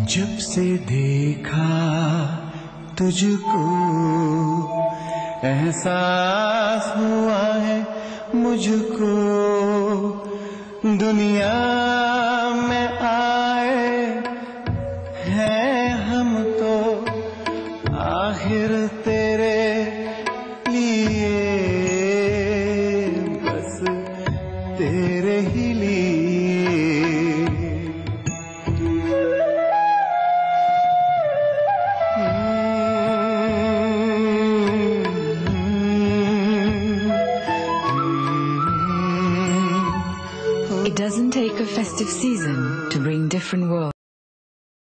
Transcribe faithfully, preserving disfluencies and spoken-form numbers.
जब से देखा तुझको एहसास हुआ है मुझको, दुनिया में आए हैं हम तो आखिर तेरे लिए, बस तेरे ही लिए। It doesn't take a festive season to bring different worlds.